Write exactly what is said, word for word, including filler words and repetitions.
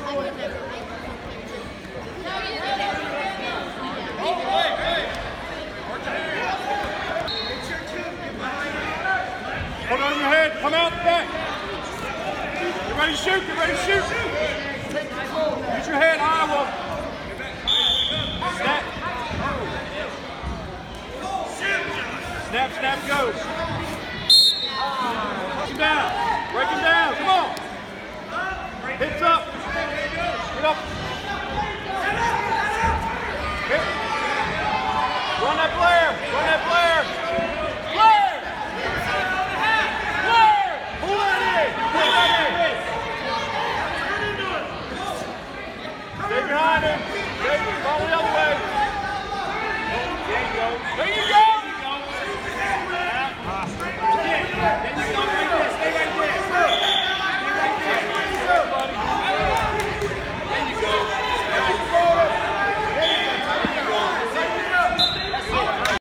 Hold on your head, come out the back. Get ready to shoot, get ready to shoot. Use your head, Iowa. Snap. Snap, snap, go. Push him down. Break him down, come on. Hips up. Get up. Hit. Run that flare, run that flare. Flare! Flare! Pull that in, pull that in. Stay behind him. Stay, follow the other way. There you go. There you go.